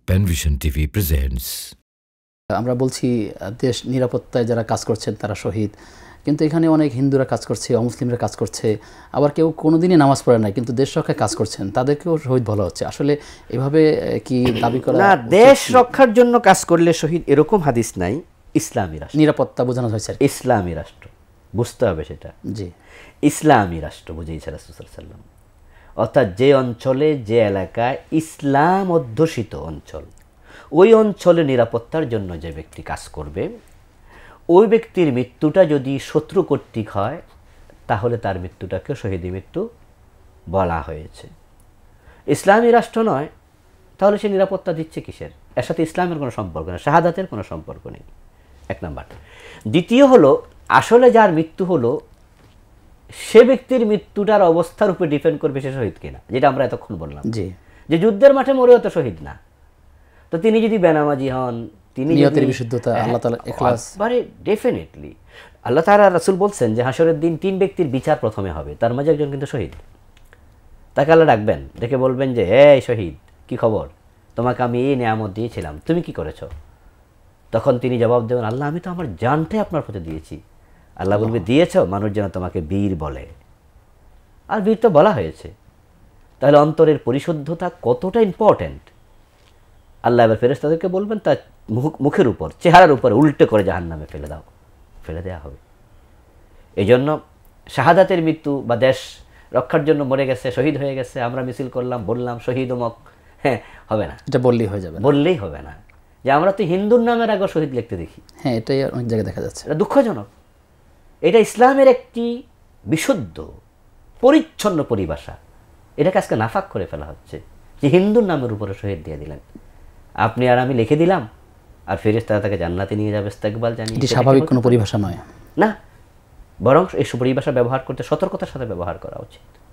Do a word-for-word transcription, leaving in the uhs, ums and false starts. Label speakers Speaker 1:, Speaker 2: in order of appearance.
Speaker 1: Panvision TV presents.
Speaker 2: আমরা বলছি দেশ নিরাপত্তায় যারা কাজ করছেন তারা শহীদ, কিন্তু এখানে অনেক হিন্দুরা কাজ করছে, অমুসলিমরা কাজ করছে, আবার কেউ কোনোদিনই নামাজ পড়ে না কিন্তু দেশ রক্ষায় কাজ করছেন, তাদেরকেও শহীদ বলা হচ্ছে। আসলে এভাবে কি দাবি করা
Speaker 3: না? দেশ রক্ষার জন্য কাজ করলে শহীদ এরকম হাদিস নাই। ইসলামী রাষ্ট্র,
Speaker 2: নিরাপত্তা বোঝানো হয়েছে।
Speaker 3: ইসলামী রাষ্ট্র বুঝতে হবে সেটা।
Speaker 2: জি,
Speaker 3: ইসলামী রাষ্ট্র বুঝিয়েছে রাসূল সাল্লাল্লাহু আলাইহি ওয়াসাল্লাম। অর্থাৎ যে অঞ্চলে, যে এলাকায় ইসলাম অধ্যুষিত অঞ্চল, ওই অঞ্চলে নিরাপত্তার জন্য যে ব্যক্তি কাজ করবে, ওই ব্যক্তির মৃত্যুটা যদি শত্রু কর্তৃক হয় তাহলে তার মৃত্যুটাকে শহীদি মৃত্যু বলা হয়েছে। ইসলামী রাষ্ট্র নয় তাহলে সে নিরাপত্তা দিচ্ছে কিসের? এর সাথে ইসলামের কোনো সম্পর্ক নেই, শাহাদাতের কোনো সম্পর্ক নেই, এক নাম্বার। দ্বিতীয় হলো, আসলে যার মৃত্যু হলো সে ব্যক্তির মৃত্যুটার অবস্থার উপর ডিপেন্ড করবে সে শহীদ কিনা, যেটা আমরা এতক্ষণ বললাম।
Speaker 2: জি,
Speaker 3: যে যুদ্ধের মাঠে মরেও তো শহীদ না, তো তিনি যদি বেনামাজি হন, তিনি
Speaker 2: নিয়তের বিশুদ্ধতা, আল্লাহ তাআলা ইখলাস,
Speaker 3: মানে ডেফিনেটলি আল্লাহ তাআলা, রাসূল বলছেন যে হাসরের দিন তিন ব্যক্তির বিচার প্রথমে হবে, তার মাঝে একজন কিন্তু শহীদ। তাকে আল্লাহ ডাকবেন, ডেকে বলবেন যে এই শহীদ, কি খবর? তোমাকে আমি এই নিয়ামত দিয়েছিলাম, তুমি কি করেছ? তখন তিনি জবাব দেবেন, আল্লাহ আমি তো আমার জানটাই আপনার প্রতি দিয়েছি। আল্লাহ বলবে, দিয়েছ? মানুষ যেন তোমাকে বীর বলে। আর বীর তো বলা হয়েছে। তাহলে অন্তরের পরিশুদ্ধতা কতটা ইম্পর্ট্যান্ট। আল্লাহ এবার ফেরেশতাদেরকে বলবেন তার মুখের উপর, চেহারার উপরে উল্টে করে জাহান্নামে ফেলে দাও, ফেলে দেওয়া হবে। এই জন্য শাহাদাতের মৃত্যু বা দেশ রক্ষার জন্য মরে গেছে, শহীদ হয়ে গেছে, আমরা মিছিল করলাম, বললাম শহীদ অমক, হ্যাঁ হবে না,
Speaker 2: এটা বললেই হয়ে যাবে,
Speaker 3: বললেই হবে না। যে আমরা তো হিন্দুর নামের আগে শহীদ লিখতে দেখি,
Speaker 2: হ্যাঁ এটাই অনেক জায়গায় দেখা যাচ্ছে।
Speaker 3: এটা দুঃখজনক। এটা ইসলামের একটি বিশুদ্ধ পরিচ্ছন্ন পরিভাষা, এটাকে আজকে নাফাক করে ফেলা হচ্ছে, যে হিন্দুর নামের উপরে শহীদ দিয়ে দিলেন। আপনি আর আমি লিখে দিলাম, আর ফেরেশতারা তাকে জান্নাতে নিয়ে যাবে ইস্তেকবাল জানিয়ে।
Speaker 2: এটি স্বাভাবিক কোনো পরিভাষা নয়
Speaker 3: না, বরং এই পরিভাষা ব্যবহার করতে সতর্কতার সাথে ব্যবহার করা উচিত।